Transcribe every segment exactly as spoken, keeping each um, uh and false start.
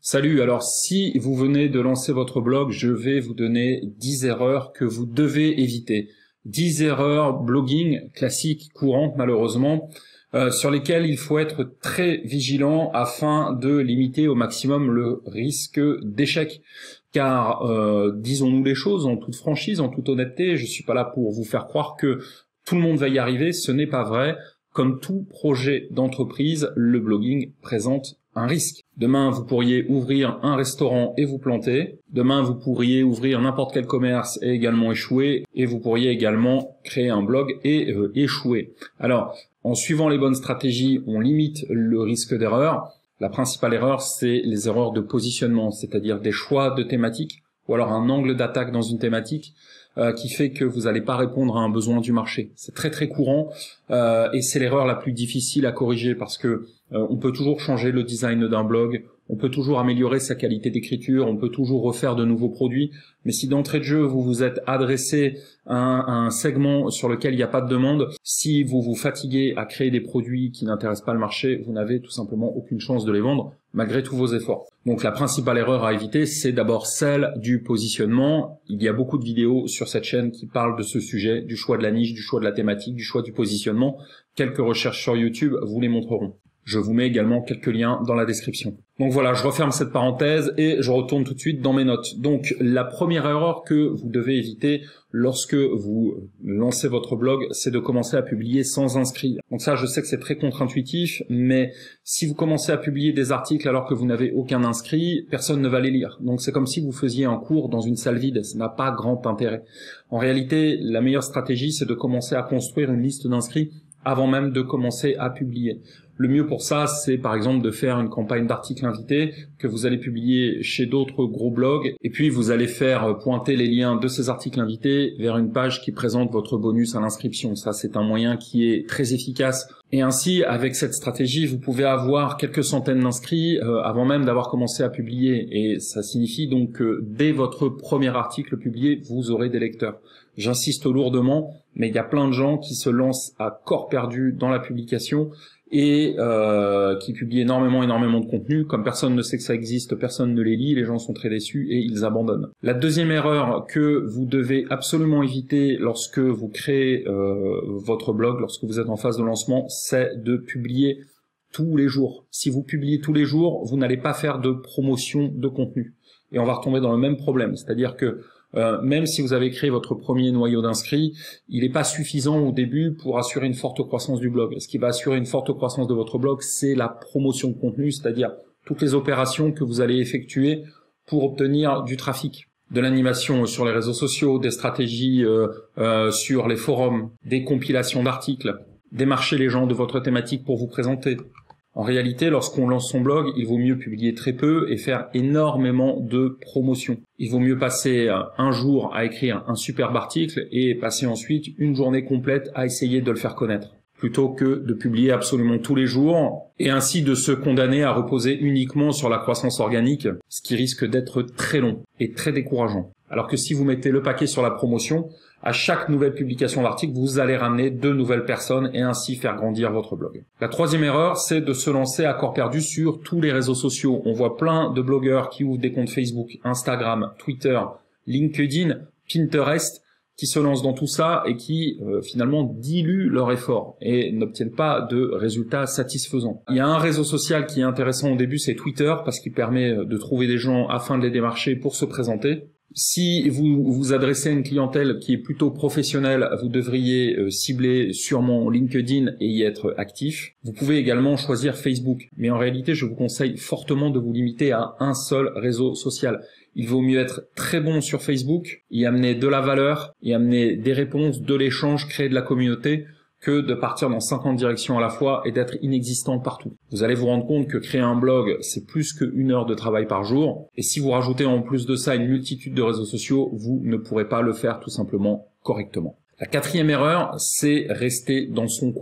Salut, alors si vous venez de lancer votre blog, je vais vous donner dix erreurs que vous devez éviter. dix erreurs blogging classiques, courantes malheureusement, euh, sur lesquelles il faut être très vigilant afin de limiter au maximum le risque d'échec. Car, euh, disons-nous les choses en toute franchise, en toute honnêteté, je suis pas là pour vous faire croire que tout le monde va y arriver, ce n'est pas vrai. Comme tout projet d'entreprise, le blogging présente un risque. Demain, vous pourriez ouvrir un restaurant et vous planter. Demain, vous pourriez ouvrir n'importe quel commerce et également échouer. Et vous pourriez également créer un blog et euh, échouer. Alors, en suivant les bonnes stratégies, on limite le risque d'erreur. La principale erreur, c'est les erreurs de positionnement, c'est-à-dire des choix de thématiques ou alors un angle d'attaque dans une thématique euh, qui fait que vous n'allez pas répondre à un besoin du marché. C'est très très courant euh, et c'est l'erreur la plus difficile à corriger parce que euh, on peut toujours changer le design d'un blog, on peut toujours améliorer sa qualité d'écriture, on peut toujours refaire de nouveaux produits, mais si d'entrée de jeu vous vous êtes adressé à un, à un segment sur lequel il n'y a pas de demande, si vous vous fatiguez à créer des produits qui n'intéressent pas le marché, vous n'avez tout simplement aucune chance de les vendre malgré tous vos efforts. Donc la principale erreur à éviter, c'est d'abord celle du positionnement. Il y a beaucoup de vidéos sur cette chaîne qui parlent de ce sujet, du choix de la niche, du choix de la thématique, du choix du positionnement. Quelques recherches sur YouTube vous les montreront. Je vous mets également quelques liens dans la description. Donc voilà, je referme cette parenthèse et je retourne tout de suite dans mes notes. Donc la première erreur que vous devez éviter lorsque vous lancez votre blog, c'est de commencer à publier sans inscrits. Donc ça, je sais que c'est très contre-intuitif, mais si vous commencez à publier des articles alors que vous n'avez aucun inscrit, personne ne va les lire. Donc c'est comme si vous faisiez un cours dans une salle vide, ça n'a pas grand intérêt. En réalité, la meilleure stratégie, c'est de commencer à construire une liste d'inscrits avant même de commencer à publier. Le mieux pour ça, c'est par exemple de faire une campagne d'articles invités que vous allez publier chez d'autres gros blogs et puis vous allez faire pointer les liens de ces articles invités vers une page qui présente votre bonus à l'inscription. Ça, c'est un moyen qui est très efficace. Et ainsi, avec cette stratégie, vous pouvez avoir quelques centaines d'inscrits euh, avant même d'avoir commencé à publier. Et ça signifie donc que dès votre premier article publié, vous aurez des lecteurs. J'insiste lourdement, mais il y a plein de gens qui se lancent à corps perdu dans la publication et euh, qui publient énormément, énormément de contenu. Comme personne ne sait que ça existe, personne ne les lit, les gens sont très déçus et ils abandonnent. La deuxième erreur que vous devez absolument éviter lorsque vous créez euh, votre blog, lorsque vous êtes en phase de lancement, c'est de publier tous les jours. Si vous publiez tous les jours, vous n'allez pas faire de promotion de contenu. Et on va retomber dans le même problème, c'est-à-dire que Euh, même si vous avez créé votre premier noyau d'inscrits, il n'est pas suffisant au début pour assurer une forte croissance du blog. Ce qui va assurer une forte croissance de votre blog, c'est la promotion de contenu, c'est-à-dire toutes les opérations que vous allez effectuer pour obtenir du trafic, de l'animation sur les réseaux sociaux, des stratégies euh, euh, sur les forums, des compilations d'articles, démarcher les gens de votre thématique pour vous présenter. En réalité, lorsqu'on lance son blog, il vaut mieux publier très peu et faire énormément de promotion. Il vaut mieux passer un jour à écrire un superbe article et passer ensuite une journée complète à essayer de le faire connaître, plutôt que de publier absolument tous les jours et ainsi de se condamner à reposer uniquement sur la croissance organique, ce qui risque d'être très long et très décourageant. Alors que si vous mettez le paquet sur la promotion, à chaque nouvelle publication d'article, vous allez ramener de nouvelles personnes et ainsi faire grandir votre blog. La troisième erreur, c'est de se lancer à corps perdu sur tous les réseaux sociaux. On voit plein de blogueurs qui ouvrent des comptes Facebook, Instagram, Twitter, LinkedIn, Pinterest, qui se lancent dans tout ça et qui euh, finalement diluent leur effort et n'obtiennent pas de résultats satisfaisants. Il y a un réseau social qui est intéressant au début, c'est Twitter, parce qu'il permet de trouver des gens afin de les démarcher pour se présenter. Si vous vous adressez à une clientèle qui est plutôt professionnelle, vous devriez euh, cibler sûrement LinkedIn et y être actif. Vous pouvez également choisir Facebook, mais en réalité, je vous conseille fortement de vous limiter à un seul réseau social. Il vaut mieux être très bon sur Facebook, y amener de la valeur, y amener des réponses, de l'échange, créer de la communauté, que de partir dans cinquante directions à la fois et d'être inexistant partout. Vous allez vous rendre compte que créer un blog, c'est plus qu'une heure de travail par jour. Et si vous rajoutez en plus de ça une multitude de réseaux sociaux, vous ne pourrez pas le faire tout simplement correctement. La quatrième erreur, c'est rester dans son coin.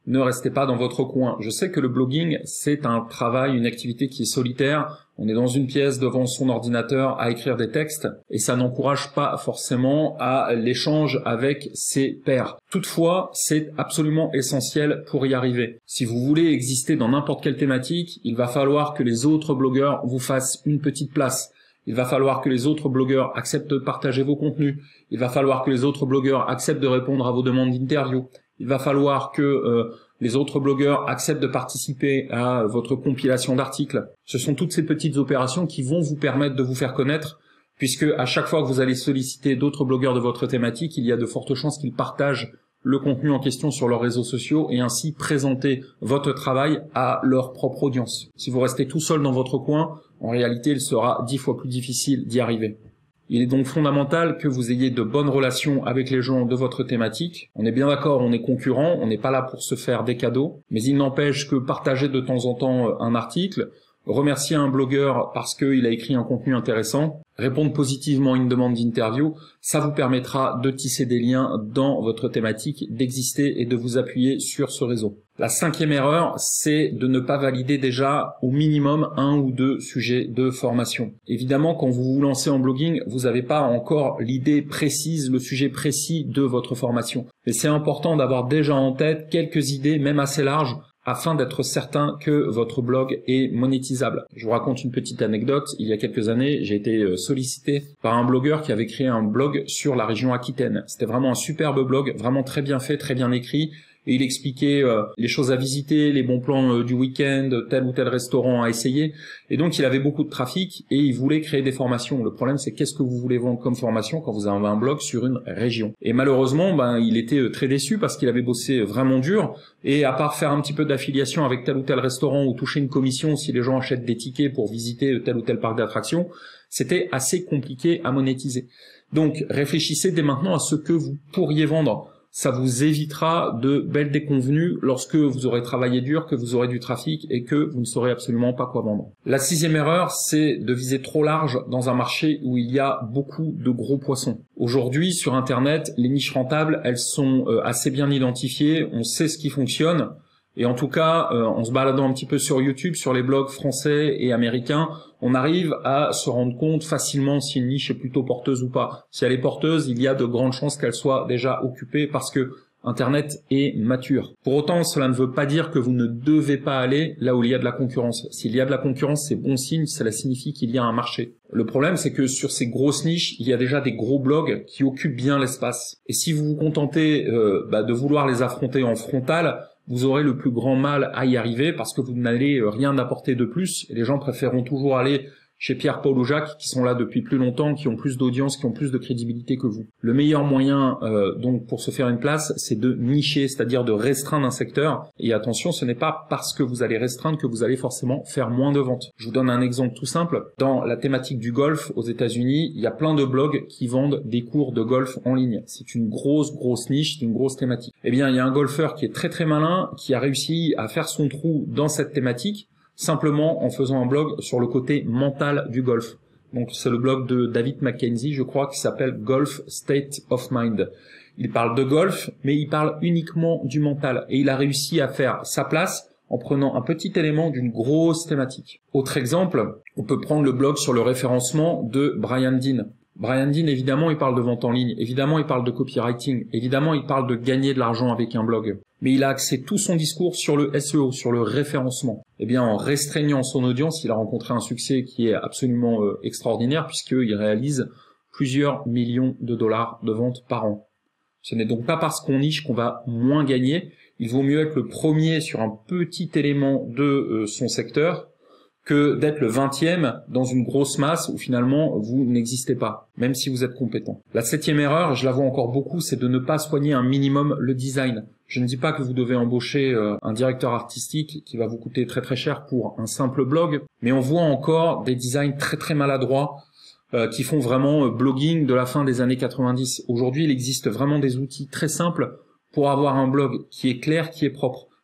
Ne restez pas dans votre coin. Je sais que le blogging, c'est un travail, une activité qui est solitaire. On est dans une pièce devant son ordinateur à écrire des textes et ça n'encourage pas forcément à l'échange avec ses pairs. Toutefois, c'est absolument essentiel pour y arriver. Si vous voulez exister dans n'importe quelle thématique, il va falloir que les autres blogueurs vous fassent une petite place. Il va falloir que les autres blogueurs acceptent de partager vos contenus. Il va falloir que les autres blogueurs acceptent de répondre à vos demandes d'interview. Il va falloir que euh, les autres blogueurs acceptent de participer à votre compilation d'articles. Ce sont toutes ces petites opérations qui vont vous permettre de vous faire connaître, puisque à chaque fois que vous allez solliciter d'autres blogueurs de votre thématique, il y a de fortes chances qu'ils partagent le contenu en question sur leurs réseaux sociaux et ainsi présenter votre travail à leur propre audience. Si vous restez tout seul dans votre coin, en réalité, il sera dix fois plus difficile d'y arriver. Il est donc fondamental que vous ayez de bonnes relations avec les gens de votre thématique. On est bien d'accord, on est concurrents, on n'est pas là pour se faire des cadeaux, mais il n'empêche que partager de temps en temps un article, remercier un blogueur parce qu'il a écrit un contenu intéressant, répondre positivement à une demande d'interview, ça vous permettra de tisser des liens dans votre thématique, d'exister et de vous appuyer sur ce réseau. La cinquième erreur, c'est de ne pas valider déjà au minimum un ou deux sujets de formation. Évidemment, quand vous vous lancez en blogging, vous n'avez pas encore l'idée précise, le sujet précis de votre formation. Mais c'est important d'avoir déjà en tête quelques idées, même assez larges, afin d'être certain que votre blog est monétisable. Je vous raconte une petite anecdote. Il y a quelques années, j'ai été sollicité par un blogueur qui avait créé un blog sur la région Aquitaine. C'était vraiment un superbe blog, vraiment très bien fait, très bien écrit. Et il expliquait euh, les choses à visiter, les bons plans euh, du week-end, tel ou tel restaurant à essayer. Et donc, il avait beaucoup de trafic et il voulait créer des formations. Le problème, c'est qu'est-ce que vous voulez vendre comme formation quand vous avez un blog sur une région. Et malheureusement, ben, il était très déçu parce qu'il avait bossé vraiment dur. Et à part faire un petit peu d'affiliation avec tel ou tel restaurant ou toucher une commission si les gens achètent des tickets pour visiter tel ou tel parc d'attractions, c'était assez compliqué à monétiser. Donc, réfléchissez dès maintenant à ce que vous pourriez vendre. Ça vous évitera de belles déconvenues lorsque vous aurez travaillé dur, que vous aurez du trafic et que vous ne saurez absolument pas quoi vendre. La sixième erreur, c'est de viser trop large dans un marché où il y a beaucoup de gros poissons. Aujourd'hui, sur Internet, les niches rentables, elles sont assez bien identifiées, on sait ce qui fonctionne. Et en tout cas, euh, en se baladant un petit peu sur YouTube, sur les blogs français et américains, on arrive à se rendre compte facilement si une niche est plutôt porteuse ou pas. Si elle est porteuse, il y a de grandes chances qu'elle soit déjà occupée parce que Internet est mature. Pour autant, cela ne veut pas dire que vous ne devez pas aller là où il y a de la concurrence. S'il y a de la concurrence, c'est bon signe, cela signifie qu'il y a un marché. Le problème, c'est que sur ces grosses niches, il y a déjà des gros blogs qui occupent bien l'espace. Et si vous vous contentez euh, bah, de vouloir les affronter en frontal, vous aurez le plus grand mal à y arriver parce que vous n'allez rien apporter de plus. Et les gens préféreront toujours aller chez Pierre, Paul ou Jacques qui sont là depuis plus longtemps, qui ont plus d'audience, qui ont plus de crédibilité que vous. Le meilleur moyen euh, donc pour se faire une place, c'est de nicher, c'est-à-dire de restreindre un secteur. Et attention, ce n'est pas parce que vous allez restreindre que vous allez forcément faire moins de ventes. Je vous donne un exemple tout simple. Dans la thématique du golf aux États-Unis, il y a plein de blogs qui vendent des cours de golf en ligne. C'est une grosse, grosse niche, c'est une grosse thématique. Eh bien, il y a un golfeur qui est très, très malin, qui a réussi à faire son trou dans cette thématique, simplement en faisant un blog sur le côté mental du golf. Donc c'est le blog de David McKenzie, je crois, qui s'appelle Golf State of Mind. Il parle de golf, mais il parle uniquement du mental. Et il a réussi à faire sa place en prenant un petit élément d'une grosse thématique. Autre exemple, on peut prendre le blog sur le référencement de Brian Dean. Brian Dean, évidemment, il parle de vente en ligne. Évidemment, il parle de copywriting. Évidemment, il parle de gagner de l'argent avec un blog. Mais il a axé tout son discours sur le S E O, sur le référencement. Eh bien, en restreignant son audience, il a rencontré un succès qui est absolument euh, extraordinaire puisqu'il réalise plusieurs millions de dollars de ventes par an. Ce n'est donc pas parce qu'on niche qu'on va moins gagner. Il vaut mieux être le premier sur un petit élément de euh, son secteur que d'être le vingtième dans une grosse masse où finalement vous n'existez pas, même si vous êtes compétent. La septième erreur, je la vois encore beaucoup, c'est de ne pas soigner un minimum le design. Je ne dis pas que vous devez embaucher euh, un directeur artistique qui va vous coûter très très cher pour un simple blog, mais on voit encore des designs très très maladroits euh, qui font vraiment euh, blogging de la fin des années quatre-vingt-dix. Aujourd'hui, il existe vraiment des outils très simples pour avoir un blog qui est clair, qui est propre.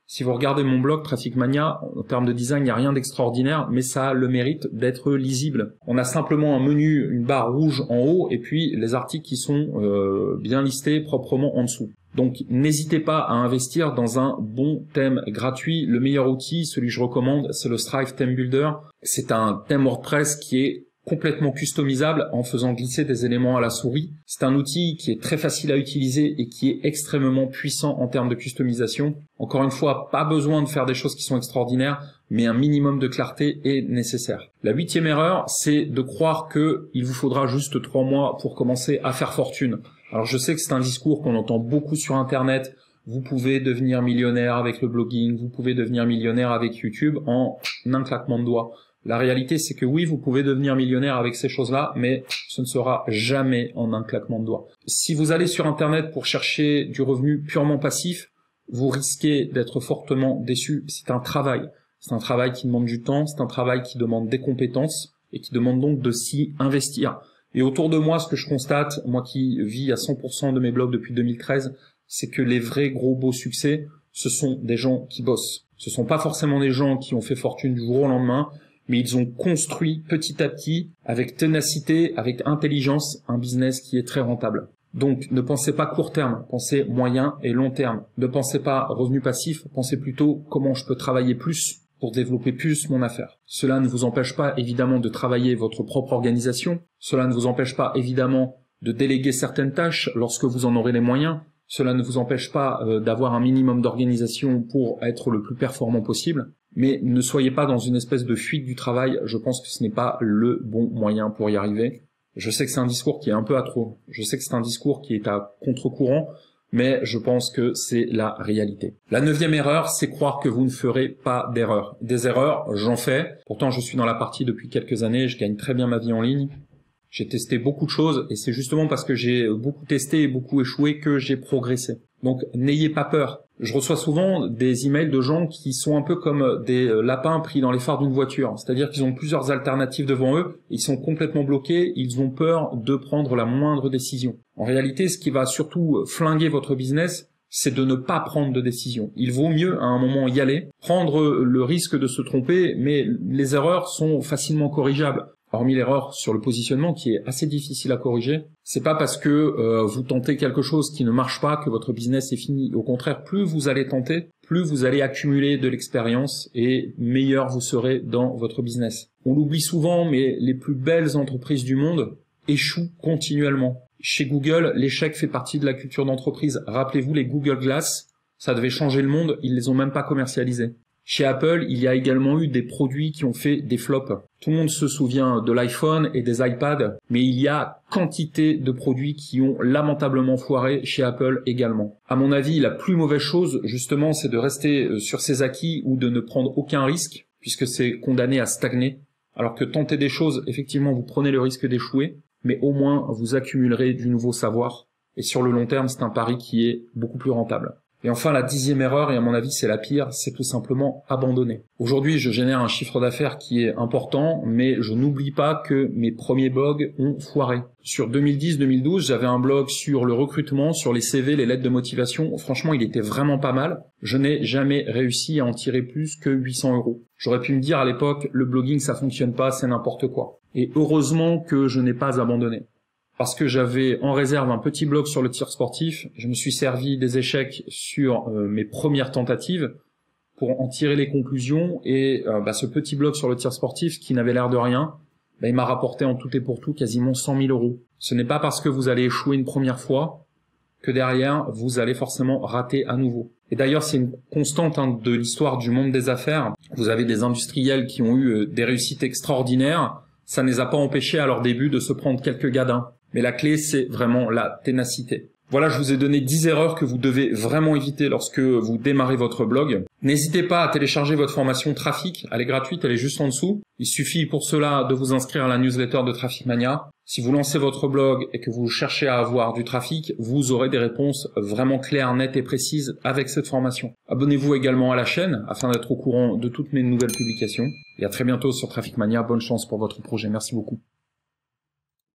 Si vous regardez mon blog Traffic Mania, en termes de design, il n'y a rien d'extraordinaire, mais ça a le mérite d'être lisible. On a simplement un menu, une barre rouge en haut, et puis les articles qui sont euh, bien listés proprement en dessous. Donc n'hésitez pas à investir dans un bon thème gratuit. Le meilleur outil, celui que je recommande, c'est le Strive Theme Builder. C'est un thème WordPress qui est complètement customisable en faisant glisser des éléments à la souris. C'est un outil qui est très facile à utiliser et qui est extrêmement puissant en termes de customisation. Encore une fois, pas besoin de faire des choses qui sont extraordinaires, mais un minimum de clarté est nécessaire. La huitième erreur, c'est de croire que il vous faudra juste trois mois pour commencer à faire fortune. Alors je sais que c'est un discours qu'on entend beaucoup sur Internet. Vous pouvez devenir millionnaire avec le blogging, vous pouvez devenir millionnaire avec YouTube en un claquement de doigts. La réalité, c'est que oui, vous pouvez devenir millionnaire avec ces choses-là, mais ce ne sera jamais en un claquement de doigts. Si vous allez sur Internet pour chercher du revenu purement passif, vous risquez d'être fortement déçu. C'est un travail. C'est un travail qui demande du temps, c'est un travail qui demande des compétences et qui demande donc de s'y investir. Et autour de moi, ce que je constate, moi qui vis à cent pour cent de mes blogs depuis deux mille treize, c'est que les vrais gros beaux succès, ce sont des gens qui bossent. Ce sont pas forcément des gens qui ont fait fortune du jour au lendemain, mais ils ont construit petit à petit, avec ténacité, avec intelligence, un business qui est très rentable. Donc, ne pensez pas court terme, pensez moyen et long terme. Ne pensez pas revenu passif, pensez plutôt comment je peux travailler plus pour développer plus mon affaire. Cela ne vous empêche pas, évidemment, de travailler votre propre organisation. Cela ne vous empêche pas, évidemment, de déléguer certaines tâches lorsque vous en aurez les moyens. Cela ne vous empêche pas euh, d'avoir un minimum d'organisation pour être le plus performant possible. Mais ne soyez pas dans une espèce de fuite du travail. Je pense que ce n'est pas le bon moyen pour y arriver. Je sais que c'est un discours qui est un peu à trop. Je sais que c'est un discours qui est à contre-courant, mais je pense que c'est la réalité. La neuvième erreur, c'est croire que vous ne ferez pas d'erreurs. Des erreurs, j'en fais. Pourtant, je suis dans la partie depuis quelques années. Je gagne très bien ma vie en ligne. J'ai testé beaucoup de choses et c'est justement parce que j'ai beaucoup testé et beaucoup échoué que j'ai progressé. Donc, n'ayez pas peur. Je reçois souvent des emails de gens qui sont un peu comme des lapins pris dans les phares d'une voiture. C'est-à-dire qu'ils ont plusieurs alternatives devant eux, ils sont complètement bloqués, ils ont peur de prendre la moindre décision. En réalité, ce qui va surtout flinguer votre business, c'est de ne pas prendre de décision. Il vaut mieux à un moment y aller, prendre le risque de se tromper, mais les erreurs sont facilement corrigeables. Hormis l'erreur sur le positionnement qui est assez difficile à corriger, c'est pas parce que euh, vous tentez quelque chose qui ne marche pas que votre business est fini. Au contraire, plus vous allez tenter, plus vous allez accumuler de l'expérience et meilleur vous serez dans votre business. On l'oublie souvent, mais les plus belles entreprises du monde échouent continuellement. Chez Google, l'échec fait partie de la culture d'entreprise. Rappelez-vous les Google Glass, ça devait changer le monde, ils les ont même pas commercialisés. Chez Apple, il y a également eu des produits qui ont fait des flops. Tout le monde se souvient de l'iPhone et des iPads, mais il y a quantité de produits qui ont lamentablement foiré chez Apple également. À mon avis, la plus mauvaise chose, justement, c'est de rester sur ses acquis ou de ne prendre aucun risque, puisque c'est condamné à stagner. Alors que tenter des choses, effectivement, vous prenez le risque d'échouer, mais au moins vous accumulerez du nouveau savoir. Et sur le long terme, c'est un pari qui est beaucoup plus rentable. Et enfin, la dixième erreur, et à mon avis c'est la pire, c'est tout simplement abandonner. Aujourd'hui, je génère un chiffre d'affaires qui est important, mais je n'oublie pas que mes premiers blogs ont foiré. Sur deux mille dix deux mille douze, j'avais un blog sur le recrutement, sur les C V, les lettres de motivation. Franchement, il était vraiment pas mal. Je n'ai jamais réussi à en tirer plus que huit cents euros. J'aurais pu me dire à l'époque, le blogging ça fonctionne pas, c'est n'importe quoi. Et heureusement que je n'ai pas abandonné. Parce que j'avais en réserve un petit blog sur le tir sportif, je me suis servi des échecs sur euh, mes premières tentatives pour en tirer les conclusions et euh, bah, ce petit blog sur le tir sportif qui n'avait l'air de rien, bah, il m'a rapporté en tout et pour tout quasiment cent mille euros. Ce n'est pas parce que vous allez échouer une première fois que derrière vous allez forcément rater à nouveau. Et d'ailleurs c'est une constante hein, de l'histoire du monde des affaires. Vous avez des industriels qui ont eu euh, des réussites extraordinaires, ça ne les a pas empêchés à leur début de se prendre quelques gadins. Mais la clé, c'est vraiment la ténacité. Voilà, je vous ai donné dix erreurs que vous devez vraiment éviter lorsque vous démarrez votre blog. N'hésitez pas à télécharger votre formation Trafic. Elle est gratuite, elle est juste en dessous. Il suffit pour cela de vous inscrire à la newsletter de Traffic Mania. Si vous lancez votre blog et que vous cherchez à avoir du trafic, vous aurez des réponses vraiment claires, nettes et précises avec cette formation. Abonnez-vous également à la chaîne afin d'être au courant de toutes mes nouvelles publications. Et à très bientôt sur Traffic Mania. Bonne chance pour votre projet. Merci beaucoup.